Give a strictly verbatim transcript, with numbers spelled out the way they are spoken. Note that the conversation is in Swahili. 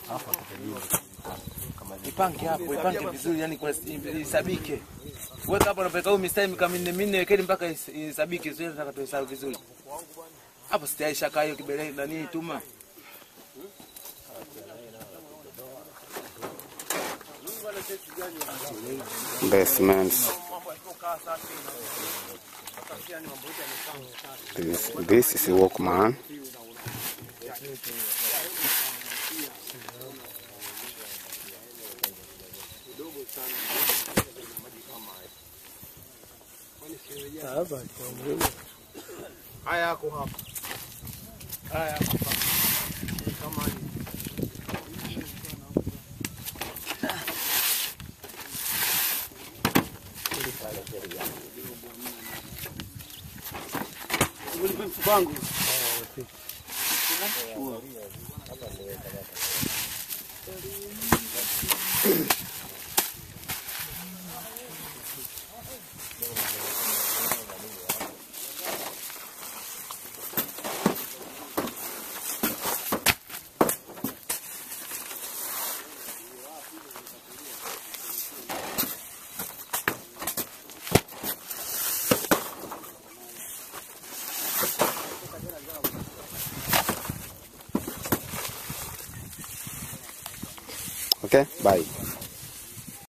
Hapo tutajibu. Ipange hapo, ipange vizuri yani kwa isabike. Weka hapo unapeka huko mistari kama minne minne wekeni mpaka isabike, sio nataka tuhesabu vizuri. Hapo sitaisha kayo kibele nani tuma. Basements. This, this is a workman. Haya yako hapa. Haya yako hapa. Kama ni Uli mfubangu. Okay, bye.